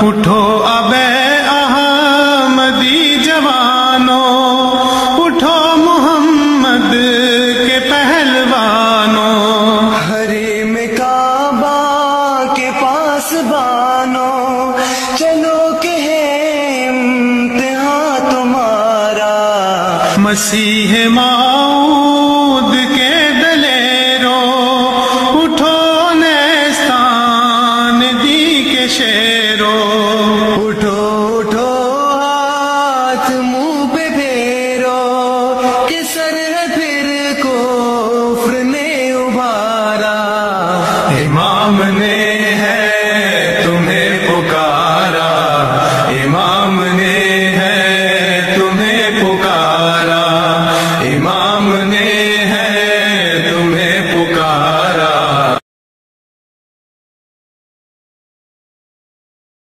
اٹھو اب احمدی جوانوں، اٹھو محمد کے پہلوانوں، حریم کعبہ کے پاس بانو، چلو کہ ہے امتحان تمہارا، مسیح موعود کے دلیروں، اٹھو نیستان دی کے شیروں، اٹھو